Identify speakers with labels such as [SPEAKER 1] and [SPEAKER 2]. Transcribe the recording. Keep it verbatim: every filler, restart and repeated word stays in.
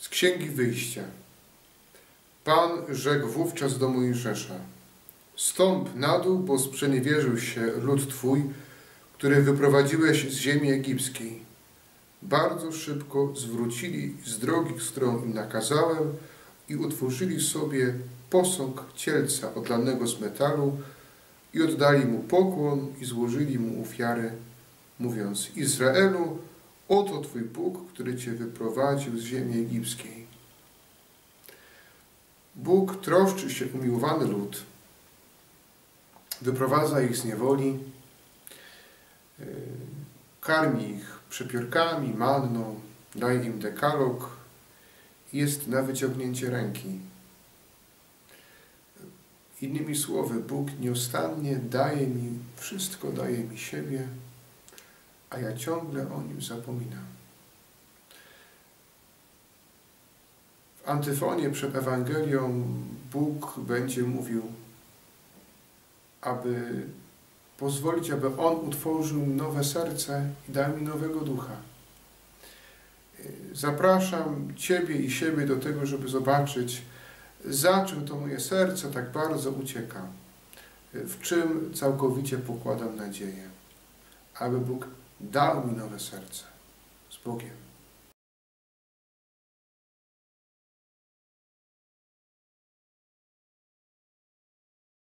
[SPEAKER 1] Z Księgi Wyjścia. Pan rzekł wówczas do Mojżesza: stąp na dół, bo sprzeniewierzył się lud Twój, który wyprowadziłeś z ziemi egipskiej. Bardzo szybko zwrócili z drogi, którą im nakazałem, i utworzyli sobie posąg cielca odlanego z metalu i oddali mu pokłon i złożyli mu ofiarę, mówiąc: Izraelu, oto Twój Bóg, który Cię wyprowadził z ziemi egipskiej. Bóg troszczy się o umiłowany lud, wyprowadza ich z niewoli, karmi ich przepiórkami, manną, daje im dekalog i jest na wyciągnięcie ręki. Innymi słowy, Bóg nieustannie daje mi wszystko, daje mi siebie, a ja ciągle o Nim zapominam. W antyfonie przed Ewangelią Bóg będzie mówił, aby pozwolić, aby On utworzył nowe serce i dał mi nowego ducha. Zapraszam Ciebie i siebie do tego, żeby zobaczyć, za czym to moje serce tak bardzo ucieka, w czym całkowicie pokładam nadzieję, aby Bóg dał mi nowe serce. Z Bogiem.